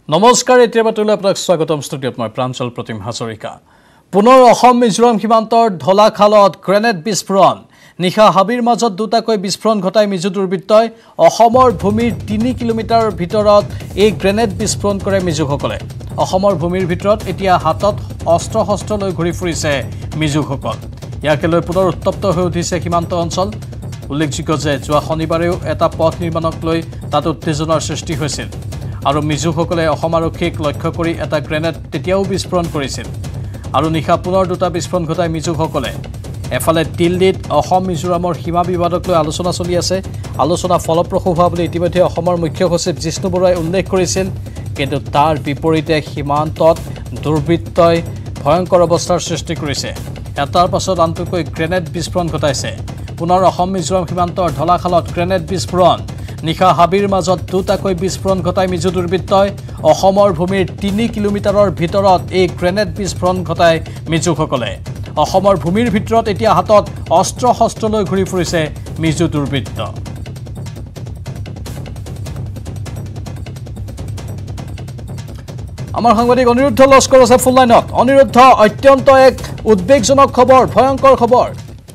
নমস্কাৰ এতিয়া বাতৰিলৈ আপোনাক স্বাগতম ষ্টুডিঅ'ত মই প্ৰাঞ্জল প্ৰতিম হাজৰিকা পুনৰ অসম মিজোৰাম সীমান্তৰ ঢলাখালত গ্ৰেনেড বিস্ফোৰণ নিশা হাবিৰ মাজত দুটাকৈ বিস্ফোৰণ ঘটাই মিজো দুৰ্বৃত্তই অসমৰ ভূমিৰ ৩ কিলোমিটাৰৰ ভিতৰত এই গ্ৰেনেড বিস্ফোৰণ কৰে মিজোসকলে অসমৰ ভূমিৰ ভিতৰত এতিয়া হাতত অস্ত্ৰ লৈ ঘূৰি ফুৰিছে মিজোসকল ইয়াকে লৈ পুনৰ উত্তপ্ত হৈ উঠিছে সীমান্ত অঞ্চল উল্লেখযোগ্য যে যোৱা শনিবাৰেও এটা পথ নিৰ্মাণক লৈ তাত উত্তেজনাৰ সৃষ্টি হৈছিল আৰু মিজোসকলে অসম আৰক্ষীক লক্ষ্য কৰি এটা গ্ৰেনেড তেতিয়াও বিস্ফোৰণ কৰিছিল আৰু নিশা পুনৰ দুটা বিস্ফোৰণ ঘটাই মিজোসকলে এফালে দিল্লীত অসম মিজোৰামৰ সীমা বিবাদক লৈ আলোচনা চলি আছে আলোচনা ফলপ্ৰসূ হোৱা বুলি ইতিমধ্যে অসমৰ মুখ্য সচিব জিষ্ণু বৰুৱাই উল্লেখ কৰিছিল কিন্তু তাৰ বিপৰীতে সীমান্তত দুৰ্বৃত্তই ভয়ংকৰ অৱস্থাৰ সৃষ্টি কৰিছে এটাৰ পাছত আনটোকৈ গ্ৰেনেড বিস্ফোৰণ ঘটাইছে পুনৰ অসম মিজোৰাম সীমান্তৰ ঢলাখালত গ্ৰেনেড বিস্ফোৰণ নিশা হাবিৰ মাজত দুটাকৈ বিস্ফোৰণ ঘটাই মিজো দুৰ্বৃত্তই অসমৰ ভূমিৰ ৩ কিলোমিটাৰৰ ভিতৰত এই গ্ৰেনেড বিস্ফোৰণ ঘটাই মিজোসকলে অসমৰ ভূমিৰ ভিতৰত এতিয়া হাতত অস্ত্ৰ লৈ ঘূৰি ফুৰিছে মিজো দুৰ্বৃত্ত আমাৰ সাংবাদিক অনিৰুদ্ধ লস্কৰ আছে ফুল লাইনত অনিৰুদ্ধ অত্যন্ত এক উদ্বেগজনক খবৰ ভয়ংকৰ খবৰ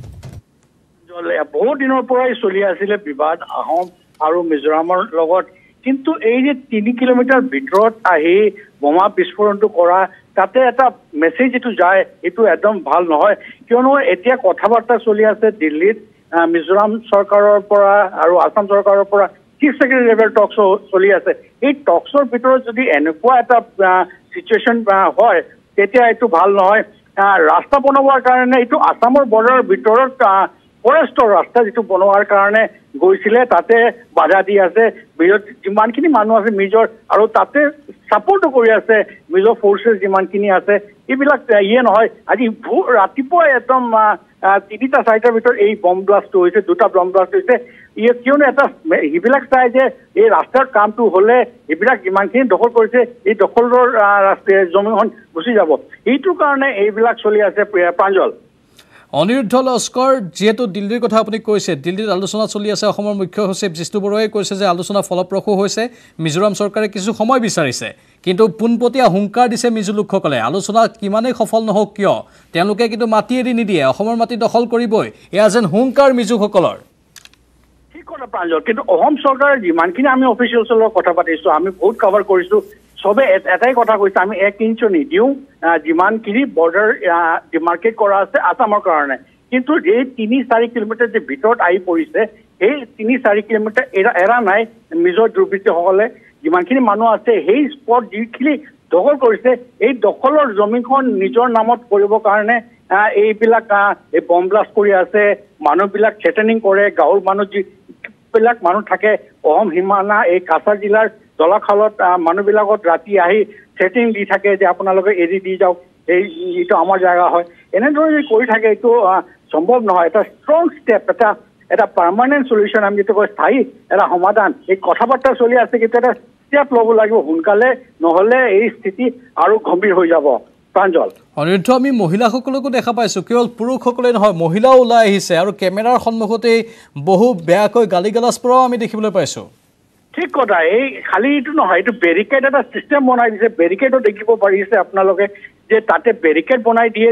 বহু দিনৰ পৰাই চলি আছিল বিবাদ আহোম আৰু মিজোৰামৰ লগত কিন্তু এই যে ৩ কিলোমিটাৰ ভিতৰত আহি বোমা বিস্ফোৰণটো কৰা তাতে এটা মেছেজ যেটো যায় এটো একদম ভাল নহয় কিয়নো এতিয়া কথাবাৰ্তা চলি আছে দিল্লীত মিজোৰাম চৰকাৰৰ পৰা আৰু আসাম চৰকাৰৰ পৰা চিফ সেক্ৰেটাৰী লেভেল টক্স চলি আছে এই টক্সৰ ভিতৰত যদি এনেকুৱা এটা সিচুৱেচন হয় তেতিয়া এটো ভাল নহয় ৰাস্তা বনোৱাৰ কাৰণে এটো আসামৰ বৰ্ডাৰৰ ভিতৰত ফৰেষ্টৰ ৰাস্তা যেটো বনোৱাৰ কাৰণে গৈছিলে তাতে বাধা দি আছে বিৰোধ যিমানখিনি মানুহ আছে মিজোৰ আৰু তাতে সাপোৰ্ট কৰি আছে মিজো ফৰ্চেছ যিমানখিনি আছে এইবিলাক ইয়ে নহয় আজি ৰাতিপুৱা একদম ৩টা ৪টাৰ ভিতৰত এই বম ব্লাষ্ট হৈছে দুটা বম ব্লাষ্ট হৈছে ইয়ে কিয়নো এটা এইবিলাক চাই যে এই ৰাস্তাৰ কামটো হলে এইবিলাক যিমানখিনি দখল কৰিছে এই দখলৰ ৰাস্তাৰ জমিখন গুচি যাব এইটোৰ কাৰণে এইবিলাক চলি আছে প্ৰাঞ্জল অনিৰুদ্ধ লস্কৰ যেহেতু দিল্লীৰ কথা আপুনি কৈছে দিল্লীত আলোচনা চলি আছে অসমৰ মুখ্য সচিব জিষ্ণু বৰুৱাই কৈছে যে আলোচনা ফলপ্ৰসূ হৈছে মিজোৰাম চৰকাৰে কিছু সময় বিচাৰিছে কিন্তু পুনপটীয়া হুংকাৰ দিছে মিজো লোকসকলে আলোচনা কিমানেই সফল নহওক কিয় তেওঁলোকে কিন্তু মাটি এৰি নিদিয়ে অসমৰ মাটি দখল কৰিবই এয়া যেন হুংকাৰ মিজোসকলৰ ঠিক কথা প্ৰাঞ্জল কিন্তু অসম চৰকাৰে যিমানখিনি আমি অফিচিয়েলছৰ লগত কথা পাতিছো আমি বহুত কভাৰ কৰিছো সবে এটাই কথা কৈছে আমি 1 ইঞ্চ নিদিও যিমানখিনি বৰ্ডাৰ ডিমাৰ্কেট কৰা আছে আসামৰ কাৰণে কিন্তু এই ৩-৪ কিলোমিটাৰ যে ভিতৰত আহি পৰিছে এই ৩-৪ কিলোমিটাৰ এৰা নাই মিজো দুৰ্বৃত্তসকলে যিমানখিনি মানুহ আছে সেই স্পট যিখিনি দখল কৰিছে এই দখলৰ জমিখন নিজৰ নামত কৰিবৰ কাৰণে এইবিলাক এই বম ব্লাষ্ট কৰি আছে মানুহবিলাক থ্ৰেটেনিং কৰে গাঁৱৰ মানুহ যিবিলাক মানুহ থাকে অসম সীমানা এই কাছাৰ জিলাৰ ঢলাখালত মানুহবিলাকত ৰাতি আহি থ্ৰেটেনিং দি থাকে যে আপোনালোকে এৰি দি যাওক এইটো আমাৰ জায়গা হয় এনেদৰে কৰি থাকে এইটো সম্ভৱ নহয় এটা ষ্ট্ৰং ষ্টেপ এটা পাৰ্মানেণ্ট সলিউশ্যন আমি যেটো কয় স্থায়ী এটা সমাধান এই কথাবাৰ্তা চলি আছে কিন্তু এটা ষ্টেপ ল'ব লাগিব সোনকালে নহ'লে এই স্থিতি আৰু গম্ভীৰ হৈ যাব প্ৰাঞ্জল অনিৰুদ্ধ আমি মহিলাসকলকো দেখা পাইছোঁ কেৱল পুৰুষসকলে নহয় মহিলাও ওলাই আহিছে আৰু কেমেৰাৰ সন্মুখতেই বহু বেয়াকৈ গালি গালাজ পৰাও আমি দেখিবলৈ পাইছোঁ ঠিক কথা এই খালি এইটো নহয় এইটো বেৰিকেড এটা চিষ্টেম বনাই দিছে বেৰিকেডো দেখিব পাৰিছে আপোনালোকে যে তাতে বেৰিকেড বনাই দিয়ে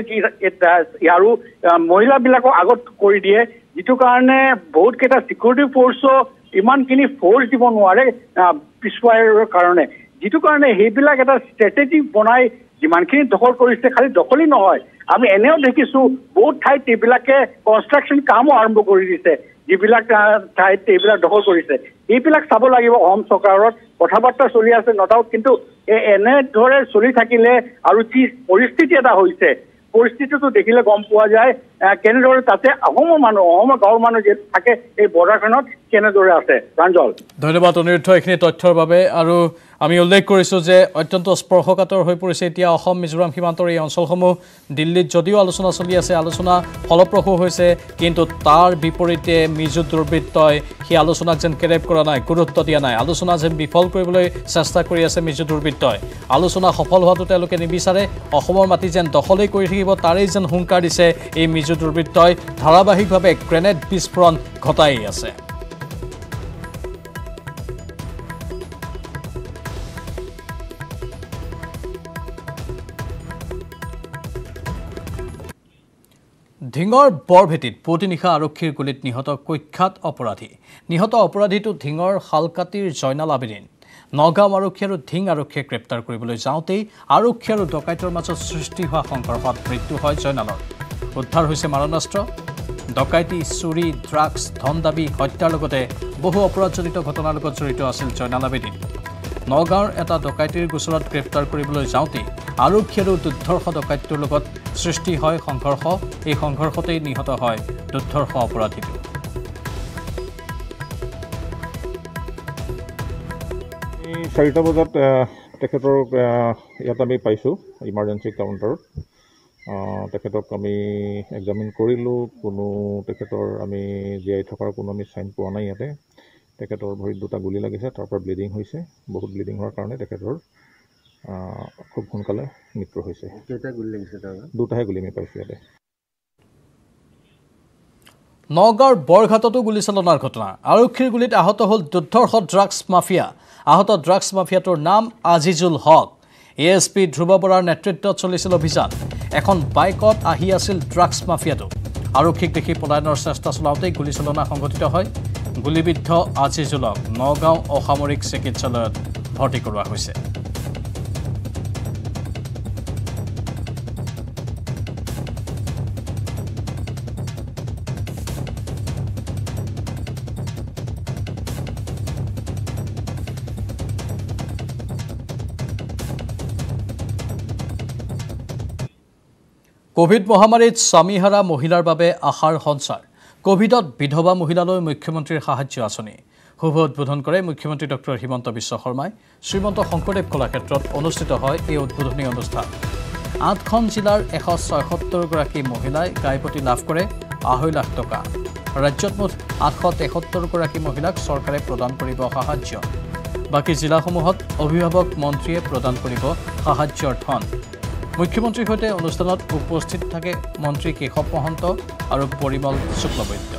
আৰু মহিলাবিলাকক আগত কৰি দিয়ে যিটো কাৰণে বহুত কেইটা চিকিউৰিটি ফৰ্চো ইমানখিনি ফৰ্চ দিব নোৱাৰে পিছুৱাইৰ কাৰণে যিটো কাৰণে সেইবিলাক এটা ষ্ট্ৰেটেজি বনাই যিমানখিনি দখল কৰিছে খালি দখলেই নহয় আমি এনেও দেখিছোঁ বহুত ঠাইত এইবিলাকে কনষ্ট্ৰাকশ্যন কামো আৰম্ভ কৰি দিছে যিবিলাক ঠাইত এইবিলাক দখল কৰিছে এইবিলাক চাব লাগিব অসম চৰকাৰত কথাবাৰ্তা চলি আছে নটাও কিন্তু এনেদৰে চলি থাকিলে আৰু যি পৰিস্থিতি এটা হৈছে পৰিস্থিতিটো দেখিলে গম পোৱা যায় কেনেদৰে তাতে অসমৰ গাঁৱৰ মানুহ যে থাকে এই বৰ্ডাৰখনত কেনেদৰে আছে প্ৰাঞ্জল ধন্যবাদ অনিৰুদ্ধ এইখিনি তথ্যৰ বাবে আৰু আমি উল্লেখ কৰিছোঁ যে অত্যন্ত স্পৰ্শকাতৰ হৈ পৰিছে এতিয়া অসম মিজোৰাম সীমান্তৰ এই অঞ্চলসমূহ দিল্লীত যদিও আলোচনা চলি আছে আলোচনা ফলপ্ৰসূ হৈছে কিন্তু তাৰ বিপৰীতে মিজো দুৰ্বৃত্তই সেই আলোচনাক যেন কেৰেপ কৰা নাই গুৰুত্ব দিয়া নাই আলোচনা যেন বিফল কৰিবলৈ চেষ্টা কৰি আছে মিজো দুৰ্বৃত্তই আলোচনা সফল হোৱাটো তেওঁলোকে নিবিচাৰে অসমৰ মাটি যেন দখলেই কৰি থাকিব তাৰেই যেন হুংকাৰ দিছে এই মিজো দুৰ্বৃত্তই ধাৰাবাহিকভাৱে গ্ৰেনেড বিস্ফোৰণ ঘটাই আছে ধিঙৰ বৰভেটিত পুৱতি নিশা আৰক্ষীৰ গুলীত নিহত কুখ্যাত অপৰাধী নিহত অপৰাধীটো ধিঙৰ শালকাটিৰ জয়নাল আবেদিন নগাঁও আৰক্ষী আৰু ধিং আৰক্ষীয়ে গ্ৰেপ্তাৰ কৰিবলৈ যাওঁতেই আৰক্ষী আৰু ডকাইতৰ মাজত সৃষ্টি হোৱা সংঘৰ্ষত মৃত্যু হয় জয়নালৰ উদ্ধাৰ হৈছে মাৰণাস্ত্ৰ ডকাইতি চুৰি ড্ৰাগছ ধন দাবী হত্যাৰ লগতে বহু অপৰাধজনিত ঘটনাৰ লগত জড়িত আছিল জয়নাল আবেদিন নগাঁৱৰ এটা ডকাইতিৰ গোচৰত গ্ৰেপ্তাৰ কৰিবলৈ যাওঁতেই আৰক্ষী আৰু দুৰ্ধৰ্ষ ডকাইতৰ লগত সৃষ্টি হয় সংঘৰ্ষ এই সংঘৰ্ষতেই নিহত হয় দুৰ্ধৰ্ষ অপৰাধীটো 4টা বজাত তেখেতৰ ইয়াত আমি পাইছোঁ ইমাৰ্জেঞ্চি কাউণ্টাৰত তেখেতক আমি এক্সামিন কৰিলোঁ কোনো তেখেতৰ আমি জীয়াই থকাৰ কোনো আমি চাইন পোৱা নাই ইয়াতে তেখেতৰ ভৰিত দুটা গুলি লাগিছে তাৰ পৰা ব্লিডিং হৈছে বহুত ব্লিডিং হোৱাৰ কাৰণে তেখেতৰ খুব সোনকালে মৃত্যু হৈছে কেইটা গুলি লাগিছে তাৰ দুটাহে গুলি আমি পাইছোঁ ইয়াতে নগাঁৱৰ বৰঘাটতো গুলীচালনাৰ ঘটনা আৰক্ষীৰ গুলীত আহত হ'ল দুৰ্ধৰ্ষ ড্ৰাগছ মাফিয়া আহত ড্ৰাগছ মাফিয়াটোৰ নাম আজিজুল হক এএছপি ধ্ৰুৱ বৰাৰ নেতৃত্বত চলিছিল অভিযান এখন বাইকত আহি আছিল ড্ৰাগছ মাফিয়াটো আৰক্ষীক দেখি পলায়নৰ চেষ্টা চলাওঁতেই গুলীচালনা সংঘটিত হয় গুলীবিদ্ধ আজিজুলক নগাঁও অসামৰিক চিকিৎসালয়ত ভৰ্তি কৰোৱা হৈছে কোভিড মহামাৰীত স্বামীহাৰা মহিলাৰ বাবে আশাৰ সঞ্চাৰ কোভিডত বিধৱা মহিলালৈ মুখ্যমন্ত্ৰীৰ সাহায্য আঁচনি শুভ উদ্বোধন কৰে মুখ্যমন্ত্ৰী ডক্টৰ হিমন্ত বিশ্ব শৰ্মাই শ্ৰীমন্ত শংকৰদেৱ কলাক্ষেত্ৰত অনুষ্ঠিত হয় এই উদ্বোধনী অনুষ্ঠান 8খন জিলাৰ 176 গৰাকী মহিলাই গাইপতি লাভ কৰে 2.5 লাখ টকা ৰাজ্যত মুঠ 873 গৰাকী মহিলাক চৰকাৰে প্ৰদান কৰিব সাহায্য বাকি জিলাসমূহত অভিভাৱক মন্ত্ৰীয়ে প্ৰদান কৰিব সাহায্যৰ ধন মুখ্যমন্ত্ৰীৰ সৈতে অনুষ্ঠানত উপস্থিত থাকে মন্ত্ৰী কেশৱ মহন্ত আৰু পৰিমল শুক্লবৈদ্য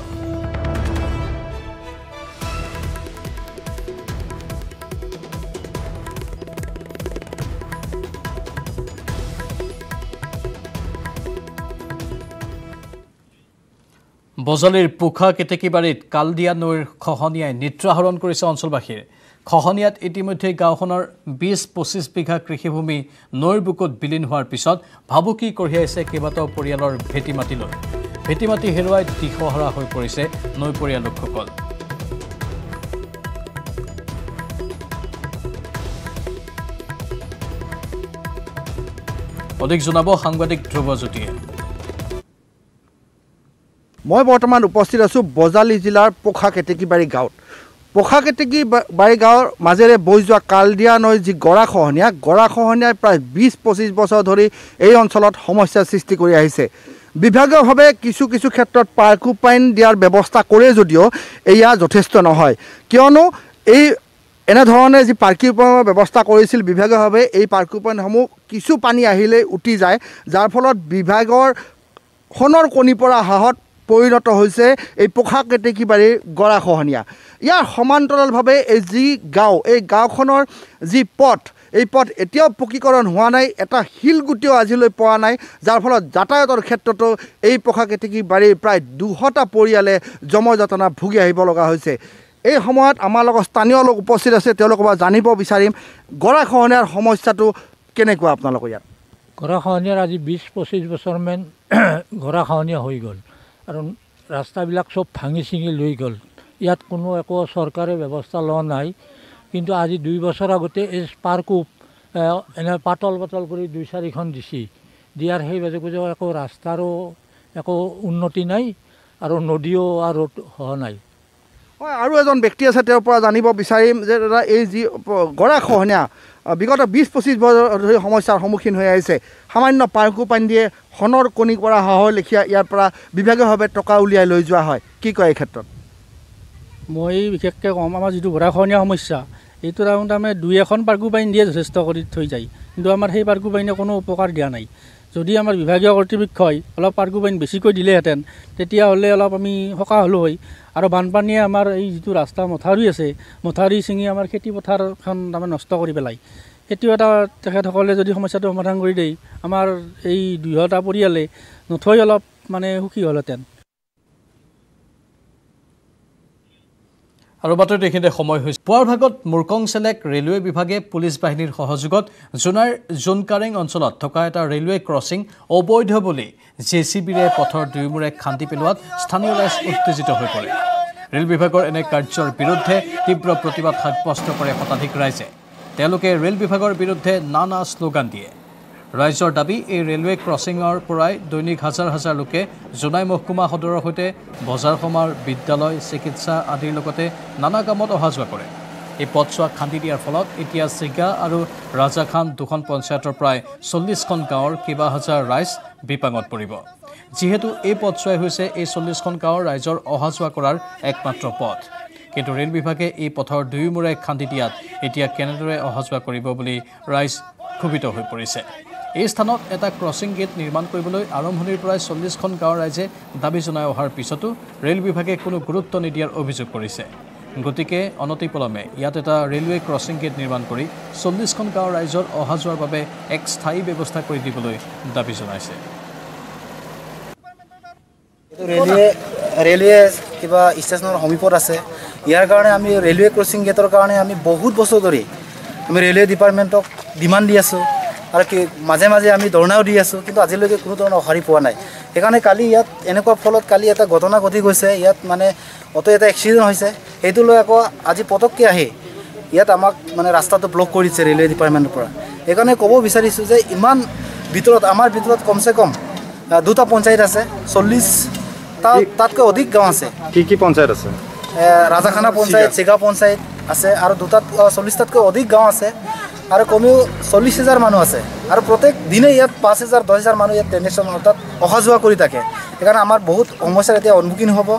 বজালিৰ পুখা কেতেকীবাৰীত কালদিয়া নৈৰ খহনীয়াই নিদ্ৰাহৰণ কৰিছে অঞ্চলবাসীৰ খহনীয়াত ইতিমধ্যে গাঁওখনৰ 20-25 বিঘা কৃষিভূমি নৈৰ বুকুত বিলীন হোৱাৰ পিছত ভাবুকি কঢ়িয়াইছে কেইবাটাও পৰিয়ালৰ ভেটিমাটি হেৰুৱাই দিশহৰা হৈ পৰিছে নৈ পৰিয়াল লোকসকল অধিক জনাব সাংবাদিক ধ্ৰুৱজ্যোতিয়ে মই বৰ্তমান উপস্থিত আছোঁ বজালি জিলাৰ পোখা কেতেকীবাৰী গাঁৱত পোখা কেতেকীবাৰী গাঁৱৰ মাজেৰে বৈ যোৱা কালদিয়া নৈ যি গৰাখহনীয়াই প্ৰায় 20-25 বছৰ ধৰি এই অঞ্চলত সমস্যাৰ সৃষ্টি কৰি আহিছে বিভাগীয়ভাৱে কিছু ক্ষেত্ৰত পাৰ্কুপাইন দিয়াৰ ব্যৱস্থা কৰে যদিও এয়া যথেষ্ট নহয় কিয়নো এই এনেধৰণে যি পাৰ্কুপাইনৰ ব্যৱস্থা কৰিছিল বিভাগীয়ভাৱে এই পাৰ্কুপাইনসমূহ কিছু পানী আহিলে উটি যায় যাৰ ফলত বিভাগৰ সোণৰ কণী পৰা হাঁহত পৰিণত হৈছে এই পোখা কেতেকীবাৰীৰ গৰাখহনীয়া ইয়াৰ সমান্তৰালভাৱে এই যি গাঁও এই গাঁওখনৰ যি পথ এই পথ এতিয়াও পকীকৰণ হোৱা নাই এটা শিলগুটিও আজিলৈ পোৱা নাই যাৰ ফলত যাতায়াতৰ ক্ষেত্ৰতো এই পোখা কেতেকীবাৰীৰ প্ৰায় 200টা পৰিয়ালে জমজটনা ভুগি আহিব লগা হৈছে এই সময়ত আমাৰ লগত স্থানীয় লোক উপস্থিত আছে তেওঁলোকৰ পৰা জানিব বিচাৰিম গৰাখহনীয়াৰ সমস্যাটো কেনেকুৱা আপোনালোকৰ ইয়াত গৰাখহনীয়াৰ আজি 20-25 বছৰমান গৰাখহনীয়া হৈ গ'ল আৰু ৰাস্তাবিলাক চব ভাঙি ছিঙি লৈ গ'ল ইয়াত কোনো একো চৰকাৰে ব্যৱস্থা লোৱা নাই কিন্তু আজি 2 বছৰ আগতে এই পাৰ্কুপ এনে পাতল কৰি 2-4খন দিয়াৰ সেই বাজে একো ৰাস্তাৰো একো উন্নতি নাই আৰু নদীও আৰু হোৱা নাই হয় আৰু এজন ব্যক্তি আছে তেওঁৰ পৰা জানিব বিচাৰিম যে দাদা এই যি গৰাখহনীয়া বিগত 20-25 বছৰ ধৰি সমস্যাৰ সন্মুখীন হৈ আহিছে সামান্য পাৰ্কুপাইন দিয়ে সোণৰ কণী পৰা হাঁহৰ লেখীয়া ইয়াৰ পৰা বিভাগীয়ভাৱে টকা উলিয়াই লৈ যোৱা হয় কি কয় এই ক্ষেত্ৰত মই বিশেষকৈ কম আমাৰ যিটো গৰাখহনীয়া সমস্যা এইটো তাৰমানে 2-1খন পাৰ্কুপাইন দিয়ে যথেষ্ট কৰি থৈ যায় কিন্তু আমাৰ সেই পাৰ্কুপাইনে কোনো উপকাৰ দিয়া নাই যদি আমাৰ বিভাগীয় কৰ্তৃপক্ষই অলপ পাৰ্কুপাইন বেছিকৈ দিলেহেঁতেন তেতিয়াহ'লে অলপ আমি সকাহ হ'লোঁ হয় আৰু বানপানীয়ে আমাৰ এই যিটো ৰাস্তা মথাউৰি আছে মথাউৰি ছিঙি আমাৰ খেতি পথাৰখন তাৰমানে নষ্ট কৰি পেলায় সেইটো এটা তেখেতসকলে যদি সমস্যাটো সমাধান কৰি দিয়ে আমাৰ এই 200টা পৰিয়ালে নথৈ অলপ মানে সুখী হ'লহেঁতেন। আৰু বাতৰিত এইখিনিতে সময় হৈছে পুৱাৰ ভাগত মুৰকংচেলেক ৰেলৱে বিভাগে পুলিচ বাহিনীৰ সহযোগত জোনাৰ জোনকাৰেং অঞ্চলত থকা এটা ৰেলৱে ক্ৰছিং অবৈধ বুলি জেচিবিৰে পথৰ দুয়োমূৰে খান্দি পেলোৱাত স্থানীয় ৰাইজ উত্তেজিত হৈ পৰে। ৰেল বিভাগৰ এনে কাৰ্যৰ বিৰুদ্ধে তীব্ৰ প্ৰতিবাদ সাব্যস্ত কৰে শতাধিক ৰাইজে। তেওঁলোকে ৰেল বিভাগৰ বিৰুদ্ধে নানা শ্লোগান দিয়ে। ৰাইজৰ দাবী এই ৰেলৱে ক্ৰছিঙৰ পৰাই দৈনিক হাজাৰ হাজাৰ লোকে জোনাই মহকুমা সদৰৰ সৈতে বজাৰ সমাৰ, বিদ্যালয়, চিকিৎসা আদিৰ লগতে নানা কামত অহা যোৱা কৰে। এই পথছোৱা খান্দি দিয়াৰ ফলত এতিয়া চিগা আৰু ৰাজাখান দুখন পঞ্চায়তৰ প্ৰায় 40খন গাঁৱৰ কেইবা হাজাৰ ৰাইজ বিপাঙত পৰিব। যিহেতু এই পথছোৱাই হৈছে এই 40খন গাঁৱৰ ৰাইজৰ অহা যোৱা কৰাৰ একমাত্ৰ পথ। কিন্তু ৰেল বিভাগে এই পথৰ দুয়োমূৰে খান্দি দিয়াত এতিয়া কেনেদৰে অহা যোৱা কৰিব বুলি ৰাইজ ক্ষোভিত হৈ পৰিছে। এই স্থানত এটা ক্ৰছিং গেট নিৰ্মাণ কৰিবলৈ আৰম্ভণিৰ পৰাই 40খন গাঁৱৰ ৰাইজে দাবী জনাই অহাৰ পিছতো ৰেল বিভাগে কোনো গুৰুত্ব নিদিয়াৰ অভিযোগ কৰিছে। গতিকে অনতিপলমে ইয়াত এটা ৰেলৱে ক্ৰছিং গেট নিৰ্মাণ কৰি 40খন গাঁৱৰ ৰাইজৰ অহা যোৱাৰ বাবে এক স্থায়ী ব্যৱস্থা কৰি দিবলৈ দাবী জনাইছে। ৰেলৱে কিবা ষ্টেচনৰ সমীপত আছে। ইয়াৰ কাৰণে আমি ৰেলৱে ক্ৰছিং গেটৰ কাৰণে আমি বহুত বছৰ ধৰি আমি ৰেলৱে ডিপাৰ্টমেণ্টক ডিমাণ্ড দি আছোঁ আৰু মাজে মাজে আমি ধৰ্ণাও দি আছোঁ, কিন্তু আজিলৈকে কোনো ধৰণৰ সঁহাৰি পোৱা নাই। সেইকাৰণে কালি ইয়াত এনেকুৱা ফলত কালি এটা ঘটনা ঘটি গৈছে। ইয়াত মানে অটো এটা এক্সিডেণ্ট হৈছে। সেইটো লৈ আকৌ আজি পটককৈ আহি ইয়াত আমাক মানে ৰাস্তাটো ব্লক কৰি দিছে ৰেলৱে ডিপাৰ্টমেণ্টৰ পৰা। সেইকাৰণে ক'ব বিচাৰিছোঁ যে ইমান ভিতৰত আমাৰ ভিতৰত কমচে কম 2টা পঞ্চায়ত আছে, 40 তাতকৈ অধিক গাঁও আছে। কি পঞ্চায়ত আছে? ৰাজাখানা পঞ্চায়ত, চিগা পঞ্চায়ত আছে আৰু 40টাতকৈ অধিক গাঁও আছে আৰু কমেও 40,000 মানুহ আছে। আৰু প্ৰত্যেক দিনে ইয়াত 5,000 10,000 মানুহ ইয়াত ট্ৰেঞ্জেকশ্যন অৰ্থাৎ অহা যোৱা কৰি থাকে। সেইকাৰণে আমাৰ বহুত সমস্যাৰ এতিয়া সন্মুখীন হ'ব।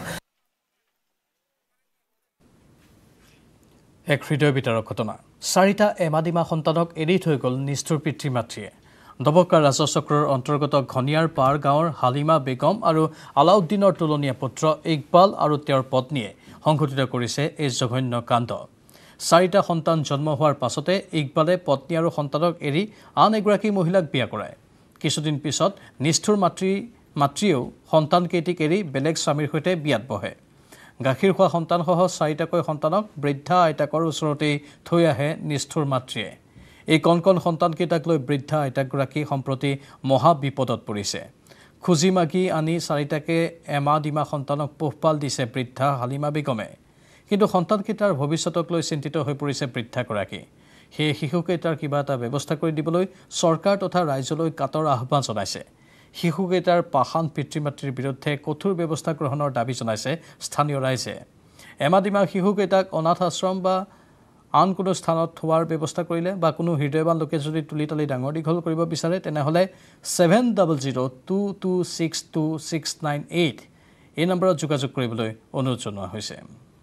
এক হৃদয় বিতাৰক ঘটনা। 4টা এমাদিমা সন্তানক এৰি থৈ গ'ল নিষ্ঠুৰ পিতৃ মাতৃয়ে। দবকা ৰাজচক্ৰৰ অন্তৰ্গত ঘনিয়াৰ পাৰ গাঁৱৰ হালিমা বেগম আৰু আলাউদ্দিনৰ তুলনীয়া পুত্ৰ ইকবাল আৰু তেওঁৰ পত্নীয়ে সংঘটিত কৰিছে এই জঘন্য কাণ্ড। 4টা সন্তান জন্ম হোৱাৰ পাছতে ইকবালে পত্নী আৰু সন্তানক এৰি আন এগৰাকী মহিলাক বিয়া কৰায়। কিছুদিন পিছত নিষ্ঠুৰ মাতৃয়েও সন্তানকেইটিক এৰি বেলেগ স্বামীৰ সৈতে বিয়াত বহে। গাখীৰ খোৱা সন্তানসহ 4টাকৈ সন্তানক বৃদ্ধা আইতাকৰ ওচৰতেই থৈ আহে নিষ্ঠুৰ মাতৃয়ে। এই কণ সন্তানকেইটাক লৈ বৃদ্ধা আইতাকগৰাকী সম্প্ৰতি মহা বিপদত পৰিছে। খুজি মাগি আনি 4টাকে এমাদিমা সন্তানক পোহপাল দিছে বৃদ্ধা হালিমা বেগমে। কিন্তু সন্তানকেইটাৰ ভৱিষ্যতক লৈ চিন্তিত হৈ পৰিছে বৃদ্ধাগৰাকী। সেয়ে শিশুকেইটাৰ কিবা এটা ব্যৱস্থা কৰি দিবলৈ চৰকাৰ তথা ৰাইজলৈ কাতৰ আহ্বান জনাইছে। শিশুকেইটাৰ পাষাণ পিতৃ মাতৃৰ বিৰুদ্ধে কঠোৰ ব্যৱস্থা গ্ৰহণৰ দাবী জনাইছে স্থানীয় ৰাইজে। এমাদিমা শিশুকেইটাক অনাথ আশ্ৰম বা আন কোনো স্থানত থোৱাৰ ব্যৱস্থা কৰিলে বা কোনো হৃদয়বান লোকে যদি তুলি তালি ডাঙৰ দীঘল কৰিব বিচাৰে তেনেহ'লে 7002262698 এই নম্বৰত যোগাযোগ কৰিবলৈ অনুৰোধ জনোৱা হৈছে।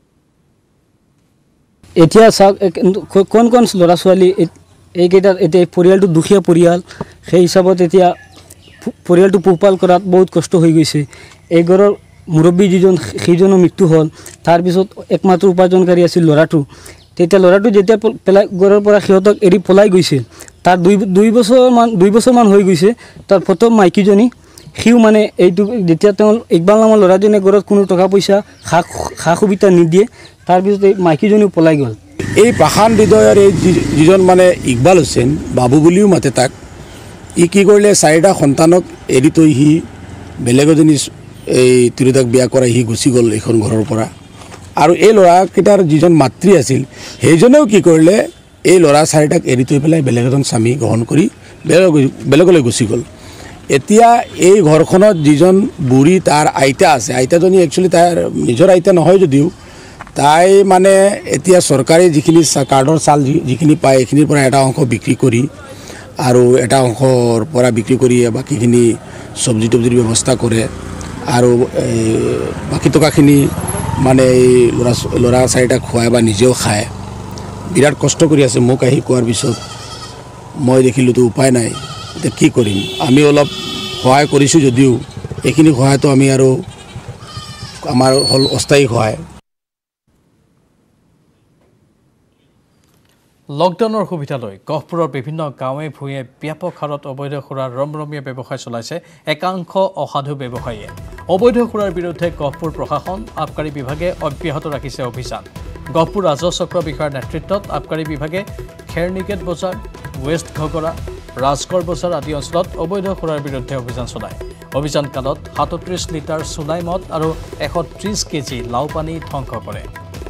এতিয়া চাওক কোন ল'ৰা ছোৱালী এইকেইটাৰ এতিয়া পৰিয়ালটো দুখীয়া পৰিয়াল। সেই হিচাপত এতিয়া পৰিয়ালটো পোহপাল কৰাত বহুত কষ্ট হৈ গৈছে। এই ঘৰৰ মুৰব্বী যিজন সেইজনৰ মৃত্যু হ'ল। তাৰপিছত একমাত্ৰ উপাৰ্জনকাৰী আছিল ল'ৰাটো। তেতিয়া ল'ৰাটো যেতিয়া ঘৰৰ পৰা সিহঁতক এৰি পলাই গৈছে, তাৰ দুই বছৰমান হৈ গৈছে। তাৰ প্ৰথম মাইকীজনী সিও মানে এইটো যেতিয়া তেওঁ ইকবাল নামৰ ল'ৰাজনে ঘৰত কোনো টকা পইচা সা সুবিধা নিদিয়ে, তাৰপিছত এই মাইকীজনীও পলাই গ'ল। এই পাষাণ হৃদয়ৰ এই যিজন মানে ইকবাল হুছেইন বাবু বুলিও মাতে তাক, ই কি কৰিলে 4টা সন্তানক এৰি থৈ সি বেলেগ এজনী এই তিৰোতাক বিয়া কৰাই সি গুচি গ'ল এইখন ঘৰৰ পৰা। আৰু এই ল'ৰাকেইটাৰ যিজন মাতৃ আছিল সেইজনেও কি কৰিলে এই ল'ৰা 4টাক এৰি থৈ পেলাই বেলেগ এজন স্বামী গ্ৰহণ কৰি বেলেগলৈ গুচি গ'ল। এতিয়া এই ঘৰখনত যিজন বুঢ়ী তাৰ আইতা আছে, আইতাজনী একচুৱেলি তাৰ নিজৰ আইতা নহয় যদিও তাই মানে এতিয়া চৰকাৰী যিখিনি কাৰ্ডৰ চাউল যিখিনি পায় এইখিনিৰ পৰা এটা অংশ বিক্ৰী কৰি আৰু এটা অংশৰ পৰা বিক্ৰী কৰি বাকীখিনি চব্জি তব্জিৰ ব্যৱস্থা কৰে আৰু বাকী টকাখিনি মানে এই ল'ৰা 4টাক খুৱাই বা নিজেও খায়। বিৰাট কষ্ট কৰি আছে। মোক আহি কোৱাৰ পিছত মই দেখিলোঁতো উপায় নাই, এতিয়া কি কৰিম। আমি অলপ সহায় কৰিছোঁ যদিও এইখিনি সহায়টো আমি আৰু আমাৰ হ'ল অস্থায়ী সহায়। লকডাউনৰ সুবিধা লৈ গহপুৰৰ বিভিন্ন গাঁৱে ভূঞে ব্যাপক হাৰত অবৈধ সুৰাৰ ৰমৰমীয়া ব্যৱসায় চলাইছে একাংশ অসাধু ব্যৱসায়ীয়ে অবৈধ সুৰাৰ বিৰুদ্ধে গহপুৰ প্ৰশাসন আবকাৰী বিভাগে অব্যাহত ৰাখিছে অভিযান গহপুৰ ৰাজহ চক্ৰ বিষয়াৰ নেতৃত্বত আবকাৰী বিভাগে খেৰনিকেট বজাৰ ৱেষ্ট ঘগৰা ৰাজগড় বজাৰ আদি অঞ্চলত অবৈধ সুৰাৰ বিৰুদ্ধে অভিযান চলায় অভিযান কালত 37 লিটাৰ চুনাই মদ আৰু 130 কেজি লাও পানী ধ্বংস কৰে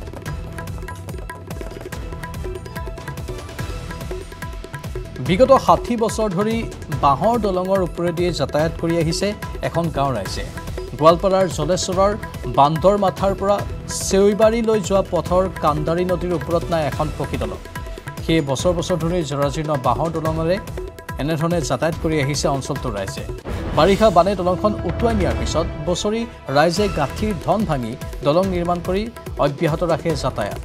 বিগত 60 বছৰ ধৰি বাহৰ দলঙৰ ওপৰেদি যাতায়াত কৰি আহিছে এখন গাঁও ৰাইজে গোৱালপাৰাৰ জলেশ্বৰৰ বান্দৰ মাথাৰ পৰা সেউইবাৰী লৈ যোৱা পথৰ কান্দাৰী নদীৰ ওপৰত নাই এখন পকী দলং সেই বছৰ বছৰ ধৰি জৰাজীৰ্ণ বাহৰ দলঙৰে এনেধৰণে যাতায়াত কৰি আহিছে অঞ্চলটোৰ ৰাইজে বাৰিষা বানে দলংখন উটুৱাই নিয়াৰ পিছত বছৰি ৰাইজে গাঁঠিৰ ধন ভাঙি দলং নিৰ্মাণ কৰি অব্যাহত ৰাখে যাতায়াত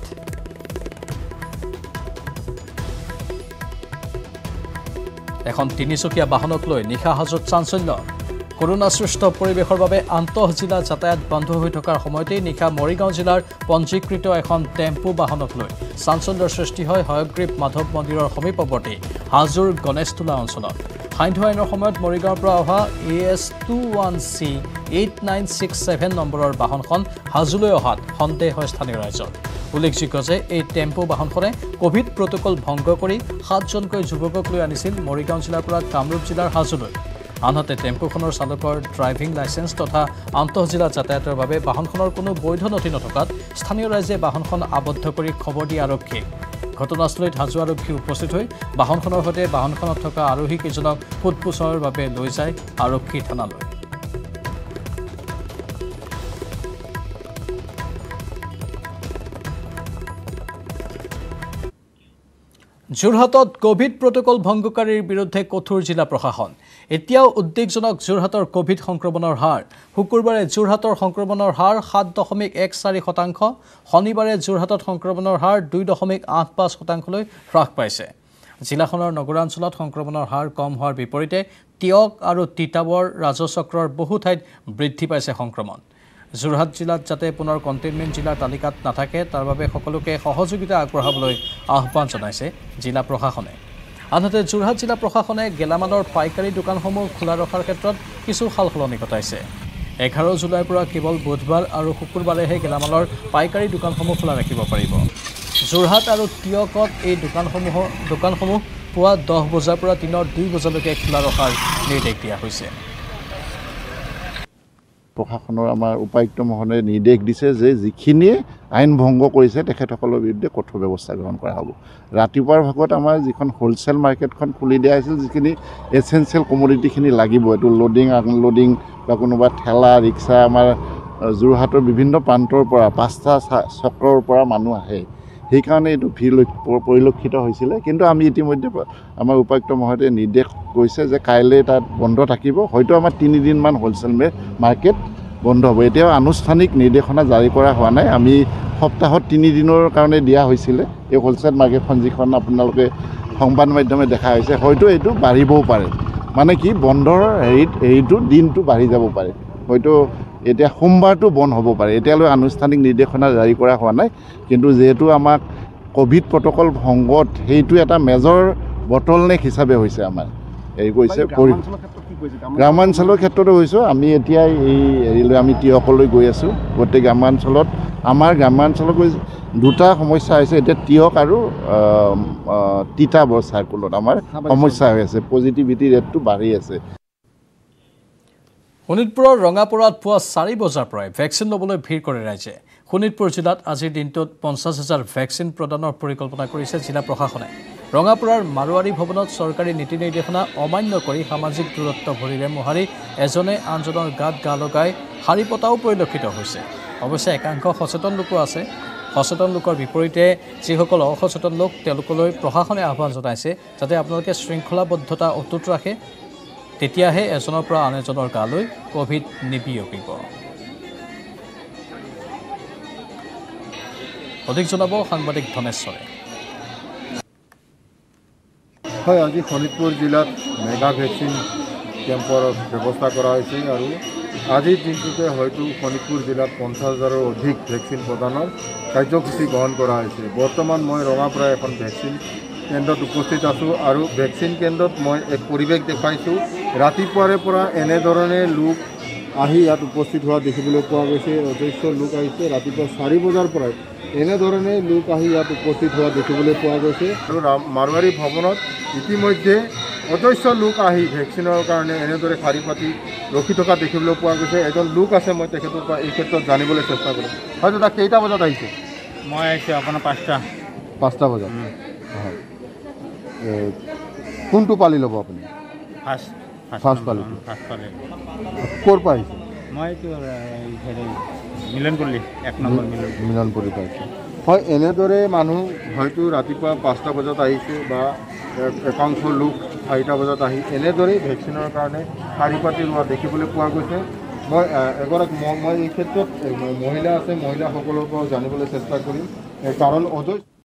এখন তিনিচকীয়া বাহনক লৈ নিশা হাজত চাঞ্চল্য কৰোনা সৃষ্ট পৰিৱেশৰ বাবে আন্তঃ জিলা যাতায়াত বন্ধ হৈ থকাৰ সময়তে নিশা মৰিগাঁও জিলাৰ পঞ্জীকৃত এখন টেম্পু বাহনক লৈ চাঞ্চল্যৰ সৃষ্টি হয় হয়গ্ৰীৱ মাধৱ মন্দিৰৰ সমীপৱৰ্তী হাজোৰ গণেশতোলা অঞ্চলত সান্ধ্য আইনৰ সময়ত মৰিগাঁৱৰ পৰা অহা AS21C 8967 নম্বৰৰ বাহনখন হাজোলৈ অহাত সন্দেহ হয় স্থানীয় ৰাইজৰ উল্লেখযোগ্য যে এই টেম্পু বাহনখনে কোভিড প্ৰটোকল ভংগ কৰি 7জনকৈ যুৱকক লৈ আনিছিল মৰিগাঁও জিলাৰ পৰা কামৰূপ জিলাৰ হাজোলৈ আনহাতে টেম্পুখনৰ চালকৰ ড্ৰাইভিং লাইসেন্স তথা আন্তঃ জিলা যাতায়াতৰ বাবে বাহনখনৰ কোনো বৈধ নথি নথকাত স্থানীয় ৰাইজে বাহনখন আবদ্ধ কৰি খবৰ দিয়ে আৰক্ষীক ঘটনাস্থলীত হাজো আৰক্ষী উপস্থিত হৈ বাহনখনৰ সৈতে বাহনখনত থকা আৰোহী কেইজনক সোধপোছৰ বাবে লৈ যায় আৰক্ষী থানালৈ যোৰহাটত কোভিড প্ৰটোকল ভংগকাৰীৰ বিৰুদ্ধে কঠোৰ জিলা প্ৰশাসন এতিয়াও উদ্বেগজনক যোৰহাটৰ কোভিড সংক্ৰমণৰ হাৰ শুকুৰবাৰে যোৰহাটৰ সংক্ৰমণৰ হাৰ 7.14% শনিবাৰে যোৰহাটত সংক্ৰমণৰ হাৰ 2.85% লৈ হ্ৰাস পাইছে জিলাখনৰ নগৰাঞ্চলত সংক্ৰমণৰ হাৰ কম হোৱাৰ বিপৰীতে টিয়ক আৰু তিতাবৰ ৰাজচক্ৰৰ বহু ঠাইত বৃদ্ধি পাইছে সংক্ৰমণ যোৰহাট জিলাত যাতে পুনৰ কণ্টেইনমেণ্ট জিলাৰ তালিকাত নাথাকে তাৰ বাবে সকলোকে সহযোগিতা আগবঢ়াবলৈ আহ্বান জনাইছে জিলা প্ৰশাসনে আনহাতে যোৰহাট জিলা প্ৰশাসনে গেলামালৰ পাইকাৰী দোকানসমূহ খোলা ৰখাৰ ক্ষেত্ৰত কিছু সালসলনি ঘটাইছে 11 জুলাইৰ পৰা কেৱল বুধবাৰ আৰু শুকুৰবাৰেহে গেলামালৰ পাইকাৰী দোকানসমূহ খোলা ৰাখিব পাৰিব যোৰহাট আৰু টিয়কত এই দোকানসমূহ পুৱা 10 বজাৰ পৰা দিনৰ 2 বজালৈকে খোলা ৰখাৰ নিৰ্দেশ দিয়া হৈছে প্ৰশাসনৰ আমাৰ উপায়ুক্ত মহোদয়ে নিৰ্দেশ দিছে যে যিখিনিয়ে আইন ভংগ কৰিছে তেখেতসকলৰ বিৰুদ্ধে কঠোৰ ব্যৱস্থা গ্ৰহণ কৰা হ'ব ৰাতিপুৱাৰ ভাগত আমাৰ যিখন হোলচেল মাৰ্কেটখন খুলি দিয়া হৈছিল যিখিনি এছেঞ্চিয়েল কমোডিটিখিনি লাগিব এইটো লোডিং আনলোডিং বা কোনোবা ঠেলা ৰিক্সা আমাৰ যোৰহাটৰ বিভিন্ন প্ৰান্তৰ পৰা 5টা চক্ৰৰ পৰা মানুহ আহে সেইকাৰণে এইটো ভিৰ পৰিলক্ষিত হৈছিলে কিন্তু আমি ইতিমধ্যে আমাৰ উপায়ুক্ত মহোদয়ে নিৰ্দেশ কৰিছে যে কাইলৈ তাত বন্ধ থাকিব হয়তো আমাৰ 3 দিনমান হোলচেল মাৰ্কেট বন্ধ হ'ব এতিয়াও আনুষ্ঠানিক নিৰ্দেশনা জাৰি কৰা হোৱা নাই আমি সপ্তাহত 3 দিনৰ কাৰণে দিয়া হৈছিলে এই হোলচেল মাৰ্কেটখন যিখন আপোনালোকে সংবাদ মাধ্যমে দেখা হৈছে হয়তো এইটো বাঢ়িবও পাৰে মানে কি বন্ধৰ হেৰিটো দিনটো বাঢ়ি যাব পাৰে হয়তো এতিয়া সোমবাৰটো বন্ধ হ'ব পাৰে এতিয়ালৈ আনুষ্ঠানিক নিৰ্দেশনা জাৰি কৰা হোৱা নাই কিন্তু যেহেতু আমাক কোভিড প্ৰটোকল ভংগত সেইটো এটা মেজৰ বটলনেক হিচাপে হৈছে আমাৰ এই কৈছে গ্ৰামাঞ্চলৰ ক্ষেত্ৰতো হৈছোঁ আমি এতিয়া এই হেৰিলৈ আমি টিয়কলৈ গৈ আছোঁ গোটেই গ্ৰামাঞ্চলত আমাৰ গ্ৰামাঞ্চলত দুটা সমস্যা হৈছে এতিয়া টিয়ক আৰু তিতাবৰ চাৰ্কুলত আমাৰ সমস্যা হৈ আছে পজিটিভিটি ৰেটটো বাঢ়ি আছে শোণিতপুৰৰ ৰঙাপুৰত পুৱা 4 বজাৰ পৰাই ভেকচিন ল'বলৈ ভিৰ কৰে ৰাইজে শোণিতপুৰ জিলাত আজিৰ দিনটোত 50,000 ভেকচিন প্ৰদানৰ পৰিকল্পনা কৰিছে জিলা প্ৰশাসনে ৰঙাপুৰৰ মাৰোৱাৰী ভৱনত চৰকাৰী নীতি নিৰ্দেশনা অমান্য কৰি সামাজিক দূৰত্ব ভৰিৰে মোহাৰি এজনে আনজনৰ গাত গা লগাই শাৰী পতাও পৰিলক্ষিত হৈছে অৱশ্যে একাংশ সচেতন লোকো আছে সচেতন লোকৰ বিপৰীতে যিসকল অসচেতন লোক তেওঁলোকলৈ প্ৰশাসনে আহ্বান জনাইছে যাতে আপোনালোকে শৃংখলাবদ্ধতা অটুট ৰাখে তেতিয়াহে এজনৰ পৰা আন এজনৰ গালৈ কোভিড নিবিয়পিব অধিক জনাব সাংবাদিক ধনেশ্বৰে হয় আজি শোণিতপুৰ জিলাত মেগা ভেকচিন কেম্পৰ ব্যৱস্থা কৰা হৈছে আৰু আজিৰ দিনটোতে হয়তো শোণিতপুৰ জিলাত 50,000ৰ অধিক ভেকচিন প্ৰদানৰ কাৰ্যসূচী গ্ৰহণ কৰা হৈছে। বৰ্তমান মই ৰঙাপাৰা এখন ভেকচিন কেন্দ্ৰত উপস্থিত আছোঁ আৰু ভেকচিন কেন্দ্ৰত মই এক পৰিৱেশ দেখুৱাইছোঁ। ৰাতিপুৱাৰে পৰা এনেধৰণে লোক আহি ইয়াত উপস্থিত হোৱা দেখিবলৈ পোৱা গৈছে। যথেষ্ট লোক আহিছে। ৰাতিপুৱা 4 বজাৰ পৰাই এনেধৰণে লোক আহি ইয়াত উপস্থিত হোৱা দেখিবলৈ পোৱা গৈছে আৰু মাৰোৱাৰী ভৱনত ইতিমধ্যে যথেষ্ট লোক আহি ভেকচিনৰ কাৰণে এনেদৰে শাৰী পাতি ৰখি থকা দেখিবলৈ পোৱা গৈছে। এজন লোক আছে, মই তেখেতৰ পৰা এই ক্ষেত্ৰত জানিবলৈ চেষ্টা কৰিম। হয়তো তাক কেইটা বজাত আহিছে? মই আহিছোঁ আপোনাৰ 5টা বজাত। হয়, কোনটো পালি ল'ব আপুনি? ফাৰ্ষ্ট পালি। ক'ৰ পৰা আহিছে? মই মিলনপল্লী 1 নম্বৰ মিলনপল্লী পাইছোঁ। হয়, এনেদৰে মানুহ হয়তো ৰাতিপুৱা 5টা বজাত আহিছে বা একাংশ লোক 4টা বজাত আহি এনেদৰেই ভেকচিনৰ কাৰণে শাৰী পাতি ৰোৱা দেখিবলৈ পোৱা গৈছে। মই মই এই ক্ষেত্ৰত মহিলা আছে, মহিলাসকলৰ পৰা জানিবলৈ চেষ্টা কৰিম, কাৰণ